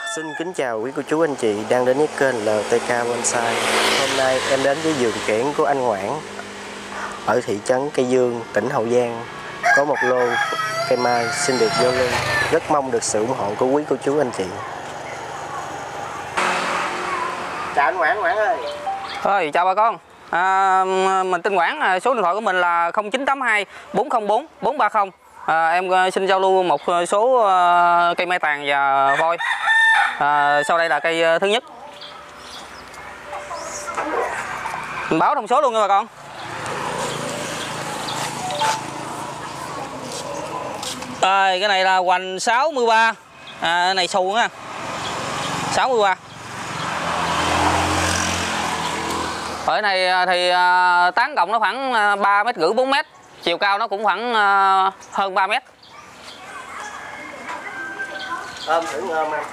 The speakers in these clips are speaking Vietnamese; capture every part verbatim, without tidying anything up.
Xin kính chào quý cô chú anh chị đang đến với kênh lờ tê ca Bonsai. Hôm nay em đến với vườn kiểng của anh Ngoãn ở thị trấn Cây Dương, tỉnh Hậu Giang. Có một lô cây mai xin được giao lưu. Rất mong được sự ủng hộ của quý cô chú anh chị. Chào anh Ngoãn, Ngoãn ơi. Ơi, chào bà con. À, mình tên Ngoãn, số điện thoại của mình là không chín tám hai bốn không bốn bốn ba không. À, em xin giao lưu một số cây mai tàn và voi. À, sau đây là cây thứ nhất. Mình báo thông số luôn nha bà con. À, cái này là hoành sáu mươi ba. À, cái này xù nha. sáu mươi ba. Ở cái này thì tán cộng nó khoảng ba mét rưỡi bốn mét, chiều cao nó cũng khoảng hơn ba mét. Ôm thử ôm anh.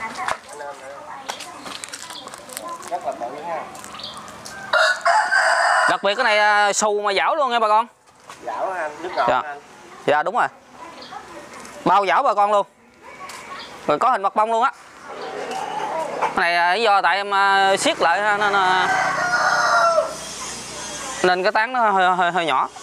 Rất là bự nha. Đặc biệt cái này xù mà dảo luôn nha bà con. Dảo anh, nước ngọt dạ. anh. Dạ đúng rồi. Bao dảo bà con luôn. Rồi có hình mặt bông luôn á. Cái này do tại em siết lại nên nên cái tán nó hơi hơi, hơi nhỏ.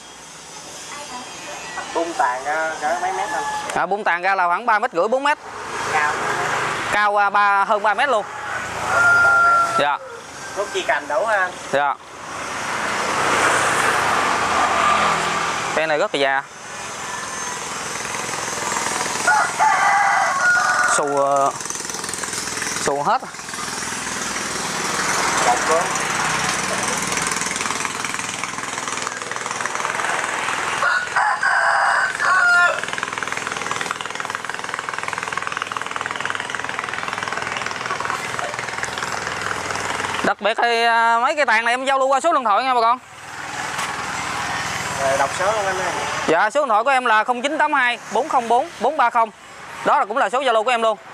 Bung tàn ra cỡ mấy mét anh? À, bung tàn ra là khoảng ba mét rưỡi bốn mét. Cao. Cao ba hơn ba mét luôn. Dạ. Rút chi cành đủ ha. Dạ. Cây này rất là già. Xù xù hết. Bọc luôn. Đặc biệt thì mấy cây tàn này em giao lưu qua số điện thoại nha bà con. Rồi đọc số luôn anh ơi. Dạ, số điện thoại của em là không chín tám hai bốn không bốn bốn ba không. Đó là cũng là số Zalo của em luôn.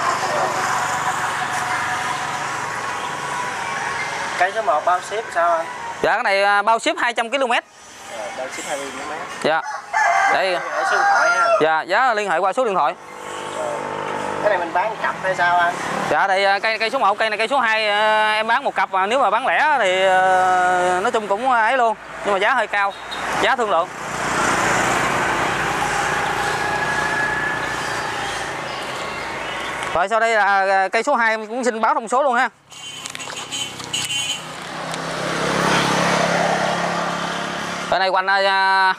Cây số một bao ship sao anh? Dạ, cái này bao ship hai trăm ki lô mét. Rồi, bao ship hai trăm ki lô mét. Dạ. Đây. Ở số điện thoại ha. Dạ, giá liên hệ qua số điện thoại. Cái này mình bán cặp hay sao anh? Dạ, đây cây cây số một, cây này cây số hai em bán một cặp, mà nếu mà bán lẻ thì nói chung cũng ấy luôn, nhưng mà giá hơi cao, giá thương lượng. Rồi sau đây là cây số hai em cũng xin báo thông số luôn ha. Cây này hoành uh,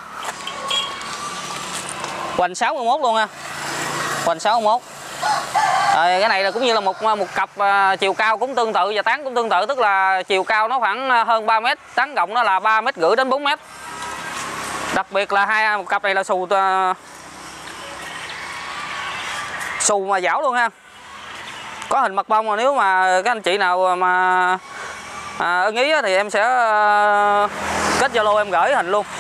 hoành sáu mươi mốt luôn ha. Hoành sáu mươi mốt. À, cái này là cũng như là một một cặp uh, chiều cao cũng tương tự và tán cũng tương tự, tức là chiều cao nó khoảng hơn ba mét, tán rộng nó là ba mét rưỡi đến bốn mét. Đặc biệt là hai một cặp này là xù uh, xù mà dảo luôn ha. Có hình mặt bông, mà nếu mà các anh chị nào mà à, ưng ý thì em sẽ uh, kết Zalo em gửi hình luôn.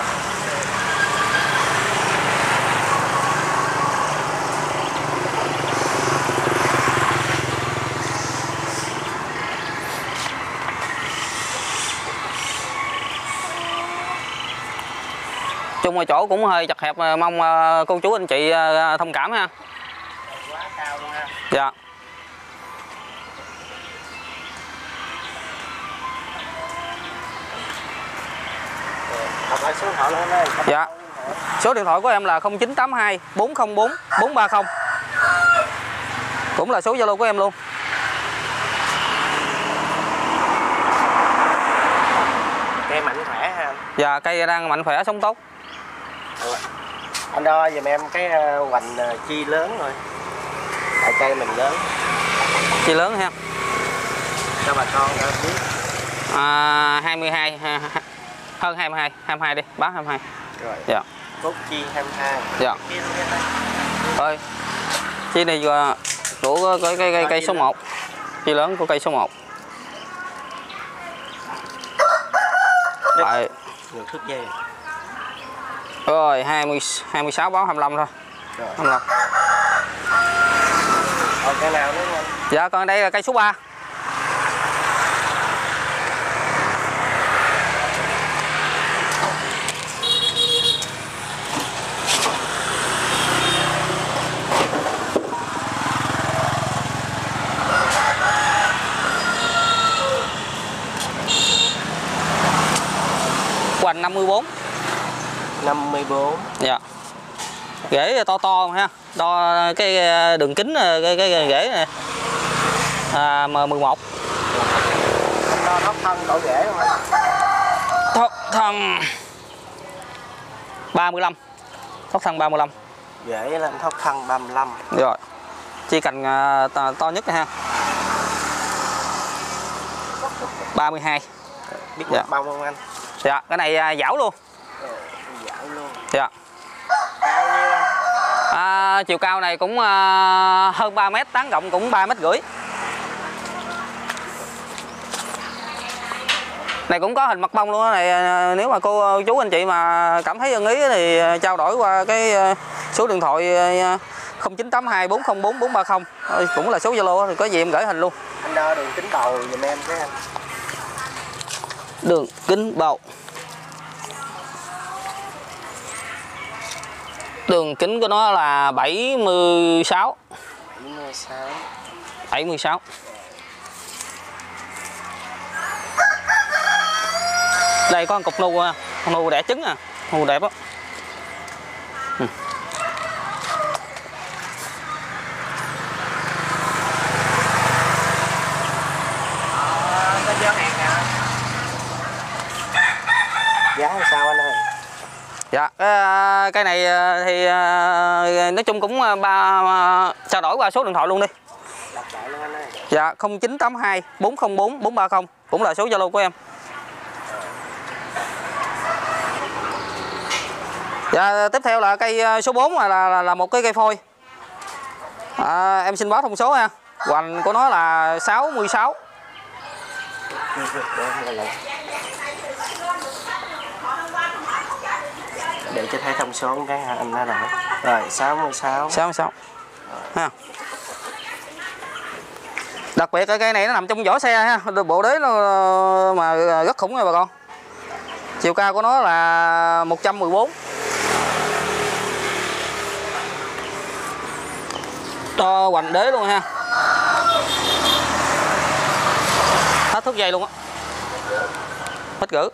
Chung ở chỗ cũng hơi chật hẹp, mong cô chú anh chị thông cảm ha. Quá cao luôn ha. Dạ. Đọc lại số điện thoại luôn anh. Dạ. Số điện thoại của em là không chín tám hai bốn không bốn bốn ba không. Cũng là số Zalo của em luôn. Cây mạnh khỏe ha. Dạ, cây đang mạnh khỏe, sống tốt. Ừ. Anh đo giùm em cái hoành chi lớn rồi. Tại cây mình lớn. Chi lớn ha. Cho bà con biết. À, hai mươi hai, hơn hai mươi hai, hai mươi hai đi, báo hai mươi hai. Rồi. Dạ. Cốt chi hai mươi hai. Dạ. Thôi. Chi này của cây cây cây, cây số một. Chi lớn của cây số một. Tại ngược thước dây. Rồi, hai mươi, hai mươi sáu báo hai mươi lăm thôi. Rồi. hai mươi lăm. Còn cây nào nữa không? Dạ, còn đây là cây số ba. Hoành năm mươi bốn. năm mươi bốn. Dạ. Rễ to to ha. Đo cái đường kính cái cái rễ này. À, M mười một. Đo thóc thân độ rễ không anh? Thóc thân ba mươi lăm. Thóc thân ba mươi lăm. Rễ lên thóc thân ba mươi lăm. Rồi. Chi cành to, to nhất này ha. ba mươi hai. Biết dạ. bông không anh? Dạ, cái này dảo luôn. Ừ, dảo luôn. Dạ. Cao nhiêu anh? À, chiều cao này cũng à, hơn ba mét, tán rộng cũng ba mét rưỡi. Này cũng có hình mặt bông luôn đó này, nếu mà cô chú anh chị mà cảm thấy ưng ý thì trao đổi qua cái số điện thoại không chín tám hai bốn không bốn bốn ba không, cũng là số Zalo thì có gì em gửi hình luôn. Anh đo đường kính bầu giùm em cái anh. Đường kính bầu. Đường kính của nó là bảy mươi sáu. bảy mươi sáu. bảy mươi sáu. Đây có một cục nu, con nu đẻ trứng à, nu đẹp á. Ừ. À, có giá hàng nè. Giá làm sao anh ơi? Dạ, cái, cái này thì nói chung cũng ba trao đổi qua số điện thoại luôn đi. Đọc lại luôn anh ơi. Dạ, không chín tám hai bốn không bốn bốn ba không cũng là số Zalo của em. Dạ, tiếp theo là cây số bốn là là, là một cái cây phôi. À, em xin báo thông số nha. Hoành của nó là sáu mươi sáu. Để cho thấy thông số cái anh đã đổi. Rồi sáu mươi sáu. sáu mươi sáu. Ha. Đặc biệt cái cây này nó nằm trong vỏ xe ha, bộ đế nó mà rất khủng nha bà con. Chiều cao của nó là một trăm mười bốn. Đo hoành đế luôn ha. Hết thước dây luôn á. Hết gửi.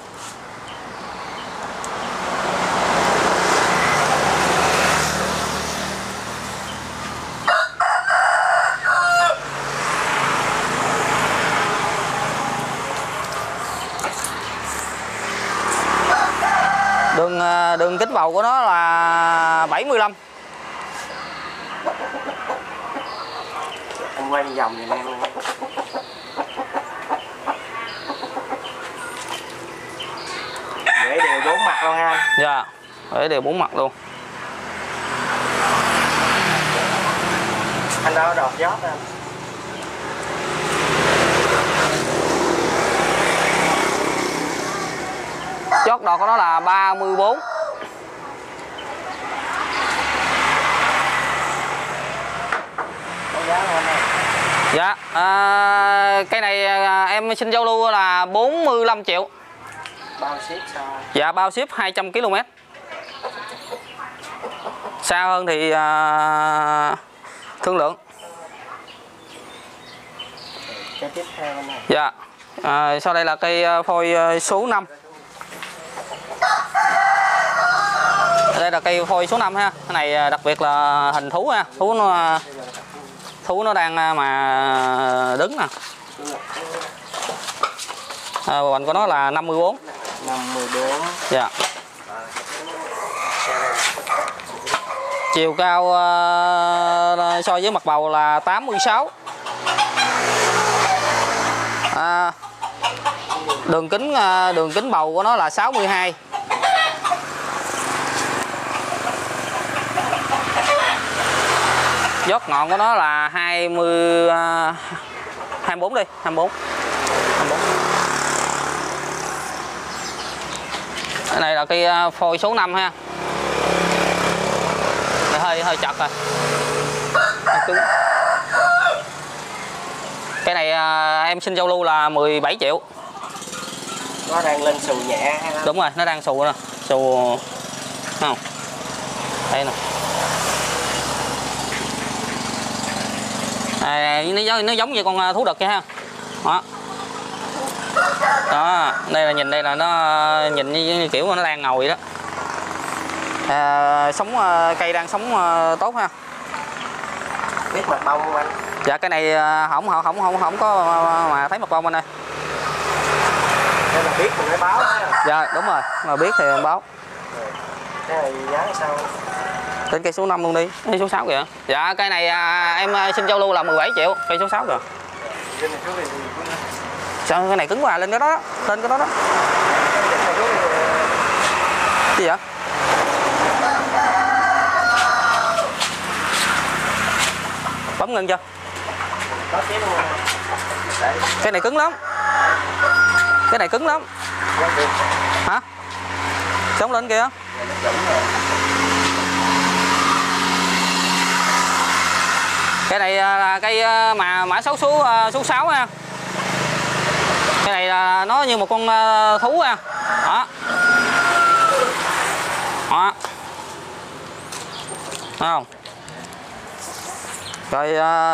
Đường đường kính bầu của nó là bảy mươi lăm. Anh quay vòng giùm em luôn. Để đều bốn mặt luôn ha anh. Dạ, để đều bốn mặt luôn. Anh đâu đọt gió nè. Chót đọt của nó là ba mươi bốn. Có giá không anh ơi? Dạ, à, cây này à, em xin giao lưu là bốn mươi lăm triệu. Bao ship sao? Dạ, bao ship hai trăm ki lô mét. Xa hơn thì à, thương lượng. Cái tiếp theo anh này. Dạ, à, sau đây là cây phôi số năm. Đây là cây phôi số năm ha. Cái này đặc biệt là hình thú ha. Thú nó thú nó đang mà đứng nè. À, hoành của nó là năm mươi bốn. năm mươi bốn. Dạ. Chiều cao uh, so với mặt bầu là tám mươi sáu. À, đường kính uh, đường kính bầu của nó là sáu mươi hai. Dốt ngọn của nó là hai mươi uh, hai mươi bốn đi, hai mươi bốn. hai mươi bốn. Cái này là cây phôi số năm ha. Này hơi hơi chật rồi. Cái này uh, em xin giao lưu là mười bảy triệu. Nó đang lên xù nhẹ ha. Đúng rồi, nó đang xù nè, xù không? Đây nè. À, nó, nó giống như con thú đực vậy ha. Đó. Đó, đây là nhìn đây là nó nhìn như, như kiểu nó đang ngồi đó. À, sống cây đang sống tốt ha. Biết mật bông không anh? Dạ cái này không không không không không có mà thấy mật bông anh ơi. Nếu mình biết mình mới báo đó. Dạ đúng rồi, mà biết thì mình báo. Cái này giá sao? Đến cây số năm luôn đi, cây số sáu kìa. Dạ cây này à, em xin giao lưu là mười bảy triệu, cây số sáu kìa. Sao cái này cứng quá, lên cái đó, lên cái đó đó. Gì vậy? Bấm ngưng chưa? Cái này cứng lắm. Cái này cứng lắm. Hả? Sống lên kìa. Cái này là cây mà mã số số số sáu nha. Cái này là nó như một con thú nha. Đó. Đó. Thấy không? Rồi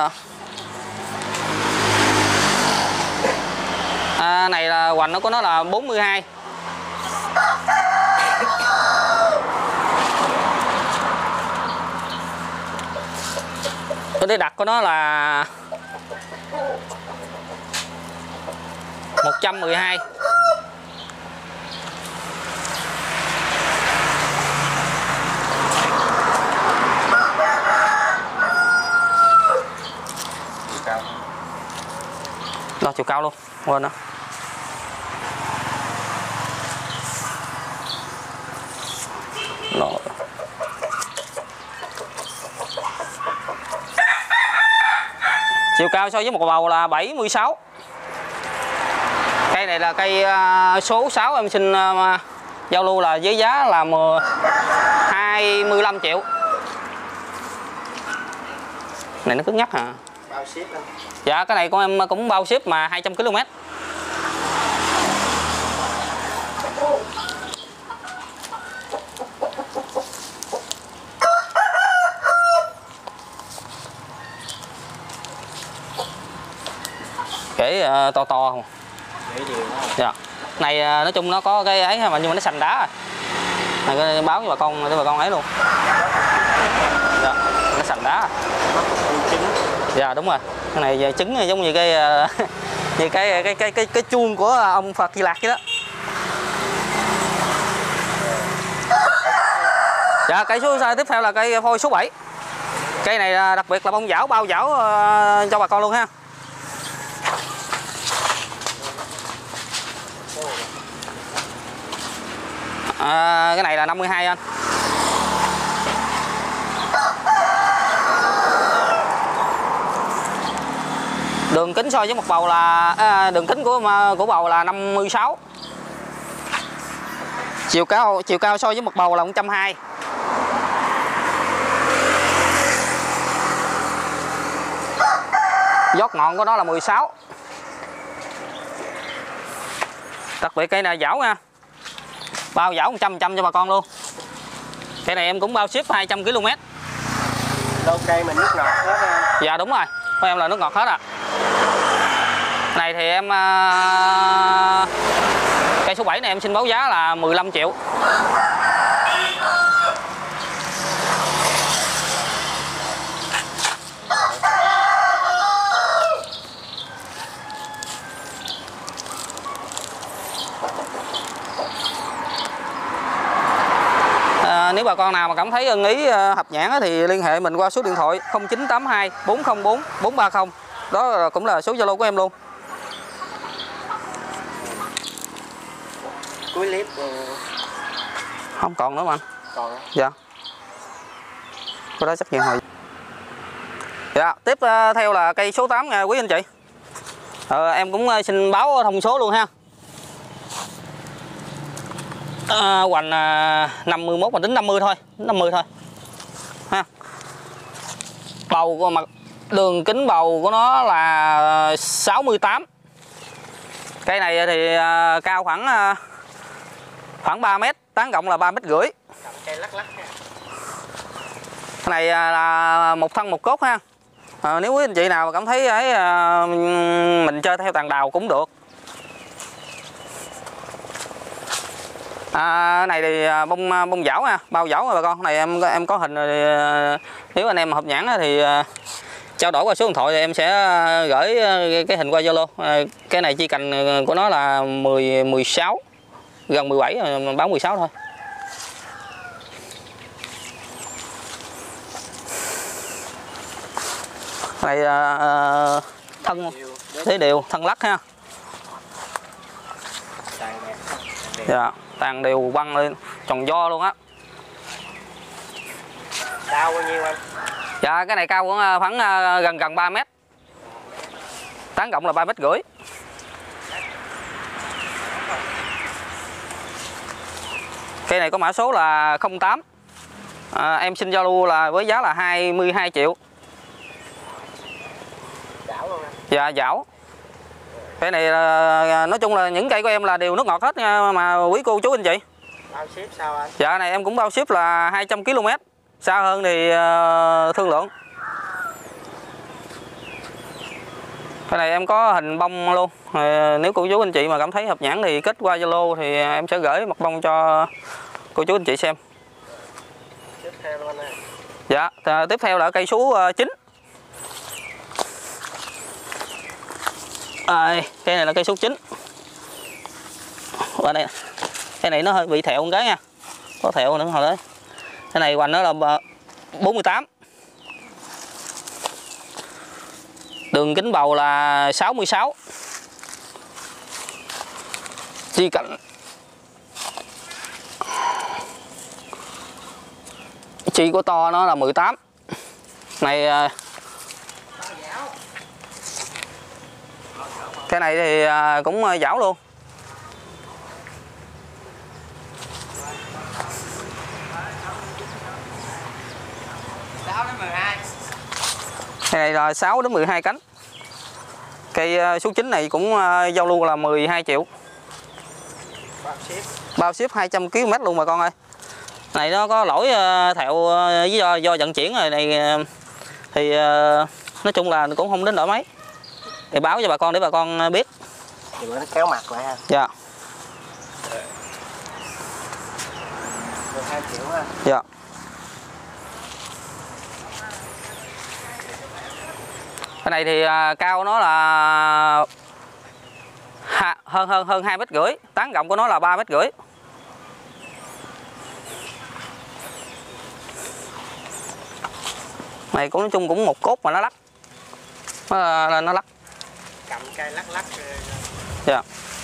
à, này là hoành nó của nó là bốn mươi hai. Cái đặt của nó là một trăm mười hai. Đo chiều cao luôn, quên đó. Rồi. Chiều cao so với một bầu là bảy mươi sáu. Cây này là cây số sáu, em xin giao lưu là với giá là hai mươi lăm triệu. Này nó cứng nhắc hả? Bao ship anh. Dạ cái này của em cũng bao ship mà hai trăm ki lô mét. Kể uh, to to không? Dạ. Này uh, nói chung nó có cái ấy mà nhưng mà nó sành đá rồi. Này báo với bà con để bà con ấy luôn. Dạ. Nó sành đá. Dạ đúng rồi. Cái này trứng giống như cái như cái cái cái cái cái chuông của ông Phật Di Lạc vậy đó. Dạ cây số tiếp theo là cây phôi số bảy. Cây này đặc biệt là bông dảo bao dảo uh, cho bà con luôn ha. À, cái này là năm mươi hai anh. Đường kính so với một bầu là à, đường kính của của bầu là năm mươi sáu. Chiều cao chiều cao so với một bầu là một trăm hai mươi. Giót ngọn của nó là mười sáu. Đặc biệt cây này dảo nha. Bao dảo một trăm trăm cho bà con luôn. Cây này em cũng bao ship hai trăm ki lô mét. Đâu cây mình nước ngọt hết em. Dạ đúng rồi, của em là nước ngọt hết à. Này thì em uh, cây số bảy này em xin báo giá là mười lăm triệu. À, nếu bà con nào mà cảm thấy ưng ý hợp nhãn thì liên hệ mình qua số điện thoại không chín tám hai bốn không bốn bốn ba không. Đó cũng là số Zalo của em luôn. Cuối clip không còn nữa mà anh. Còn. Dạ. Có đó chắc điện thoại. Dạ, tiếp theo là cây số tám nha quý anh chị. Ờ, em cũng xin báo thông số luôn ha. À, hoành năm mươi mốt mà tính năm mươi thôi, năm mươi thôi. Ha. Bầu của mặt đường kính bầu của nó là sáu mươi tám. Cây này thì uh, cao khoảng uh, khoảng ba mét, tán rộng là ba mét rưỡi. Cây lắc lắc. Cái này uh, là một thân một cốt ha. Uh, nếu quý anh chị nào cảm thấy ấy uh, mình chơi theo tàn đào cũng được. À, cái này thì bông bông dảo ha, bao dảo rồi bà con. Cái này em em có hình rồi, nếu anh em hợp nhãn thì trao đổi qua số điện thoại thì em sẽ gửi cái hình qua Zalo. Cái này chi cành của nó là mười, mười sáu, gần mười bảy, bán mười sáu thôi. Này uh, thân thế đều, thân lắc ha. Dạ, tàn đều băng lên tròn do luôn á. Cao bao nhiêu anh? Dạ cái này cao cũng khoảng gần gần ba mét. Tán cộng là ba mét rưỡi. Cây này có mã số là không tám. À, em xin giao lưu là với giá là hai mươi hai triệu. Dảo luôn anh. Dạ dảo. Cây này nói chung là những cây của em là đều nước ngọt hết nha, mà quý cô chú anh chị. Bao ship sao anh? Dạ này em cũng bao ship là hai trăm ki lô mét. Xa hơn thì uh, thương lượng. Cái này em có hình bông luôn. À, nếu cô chú anh chị mà cảm thấy hợp nhãn thì kết qua Zalo thì em sẽ gửi mặt bông cho cô chú anh chị xem. Tiếp theo luôn anh. Dạ, tiếp theo là cây số chín. À, cây này là cây số chín. Qua đây. Cái này nó hơi bị thẹo một cái nha. Có thẹo nữa hồi đấy. Cái này hoành nó là bốn mươi tám. Đường kính bầu là sáu mươi sáu. Chi cạnh chi của to nó là mười tám. Này cái này thì cũng dảo luôn. Cái này là sáu đến mười hai cánh. Cây số chín này cũng giao lưu là mười hai triệu. Bao ship. Bao ship hai trăm ki lô mét luôn bà con ơi. Này nó có lỗi thẹo với do do vận chuyển rồi này thì nói chung là cũng không đến nỗi mấy. Thì báo cho bà con để bà con biết. Thì nó kéo mặt lại ha. Dạ. mười hai triệu ha. Dạ. Cái này thì uh, cao nó là ha, hơn hơn hơn hai mét rưỡi, tán rộng của nó là ba mét rưỡi. Này cũng nói chung cũng một cốt mà nó lắc, nó, nó lắc. Cầm cây lắc lắc. Dạ.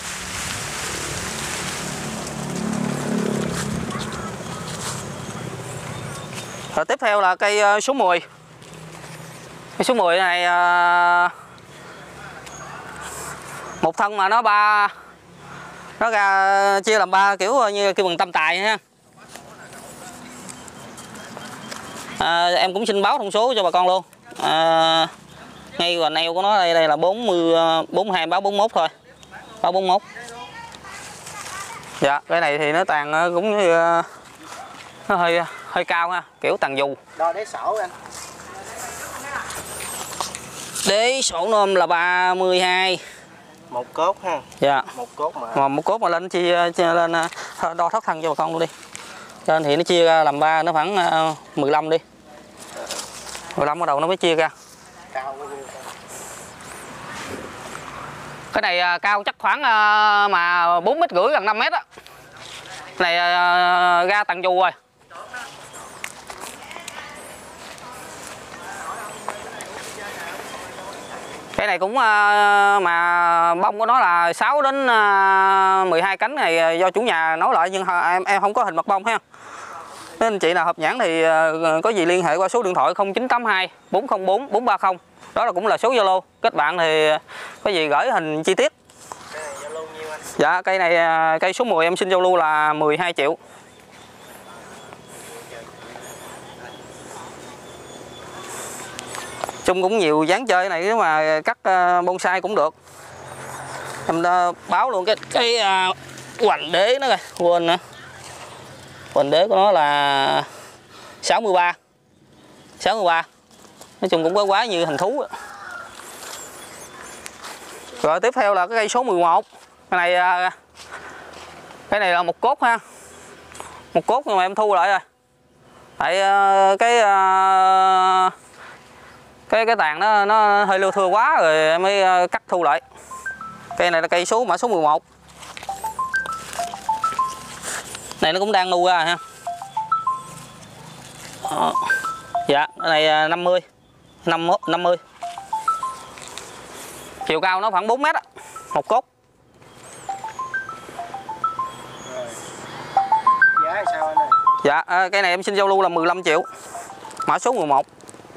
Rồi tiếp theo là cây số mười. Cây số mười này một thân mà nó ba, nó ra chia làm ba kiểu như kêu bằng tam tài ha. À, em cũng xin báo thông số cho bà con luôn. À, ngay và neo của nó đây đây là bốn mươi, bốn mươi hai, báo bốn mươi mốt thôi, báo bốn mươi mốt. Dạ cái này thì nó tàn cũng như nó hơi hơi cao ha, kiểu tàn dù. Đo đế sổ anh. Đế sổ nôm là ba mươi hai. Một cốt ha. Dạ. Một cốt mà. Mà một cốt mà lên chia, chia lên đo thất thân cho bà con luôn đi. Trên thì nó chia ra làm ba, nó khoảng mười lăm đi. mười lăm bắt đầu nó mới chia ra. Cao bao nhiêu? Cái này cao chắc khoảng mà bốn mét rưỡi gần năm mét á. Cái này ra tàn dù rồi. Cái này cũng mà bông của nó là sáu đến mười hai cánh này do chủ nhà nói lại, nhưng em em không có hình mặt bông ha. Nên anh chị nào hợp nhãn thì có gì liên hệ qua số điện thoại không chín tám hai bốn không bốn bốn ba không. Đó là cũng là số Zalo. Kết bạn thì có gì gửi hình chi tiết. Cây này giao lưu nhiêu anh? Dạ cây này cây số mười em xin giao lưu là mười hai triệu. Chung cũng nhiều dáng chơi này, nếu mà cắt bonsai cũng được. Em đã báo luôn cái cái uh, hoành đế nó rồi, quên nữa. Hoành đế của nó là sáu mươi ba. sáu mươi ba. Nói chung cũng có quá như hình thú. Rồi tiếp theo là cái cây số mười một. Cái này cái này là một cốt ha. một cốt nhưng mà em thu lại rồi. Tại cái cái cái tàn nó nó hơi lưa thưa quá rồi em mới cắt thu lại. Cây này là cây số mã số mười một. Này nó cũng đang nu ra ha. Đó. Dạ, cái này năm mươi. năm mươi. Chiều cao nó khoảng bốn mét á, một cốt. Rồi. Giá sao anh ơi? Dạ, cây này em xin giao lưu là mười lăm triệu. Mã số mười một.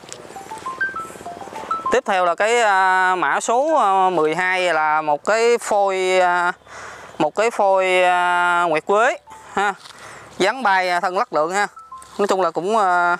Tiếp theo là cái mã số mười hai là một cái phôi một cái phôi nguyệt quế ha. Dáng bay thân lắc lượng ha. Nói chung là cũng uh,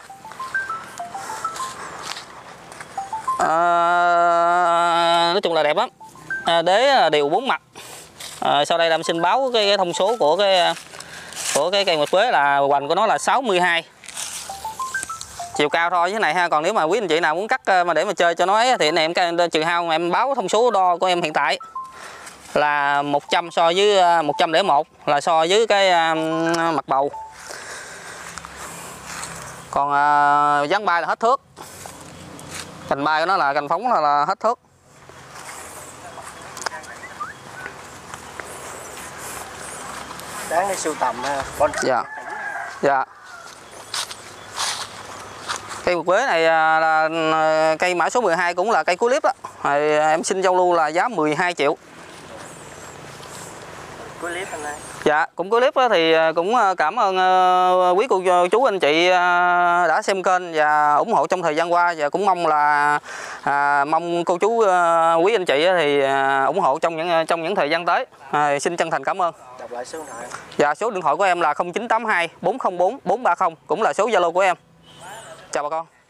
uh, nói chung là đẹp lắm. À, đế đều bốn mặt. À, sau đây là em xin báo cái, cái thông số của cái của cái cây nguyệt quế là hoành của nó là sáu mươi hai. Chiều cao thôi với này ha. Còn nếu mà quý anh chị nào muốn cắt mà để mà chơi cho nó ấy, thì này em trừ hao em báo thông số đo của em hiện tại là một trăm so với một trăm lẻ một, là so với cái mặt bầu. Còn uh, dáng bay là hết thước. Cành bay của nó là cành phóng là, là hết thước. Đáng để sưu tầm ha. Con dạ. Dạ. Cây nguyệt quế này là cây mã số mười hai, cũng là cây cuối clip đó. Rồi em xin giao lưu là giá mười hai triệu. Cuối clip anh ơi. Dạ, cũng có clip thì cũng cảm ơn quý cô chú anh chị đã xem kênh và ủng hộ trong thời gian qua, và cũng mong là à, mong cô chú quý anh chị thì ủng hộ trong những trong những thời gian tới. À, xin chân thành cảm ơn. Đọc lại số điện thoại. Dạ, số điện thoại của em là không chín tám hai bốn không bốn bốn ba không, cũng là số Zalo của em. Chào bà con.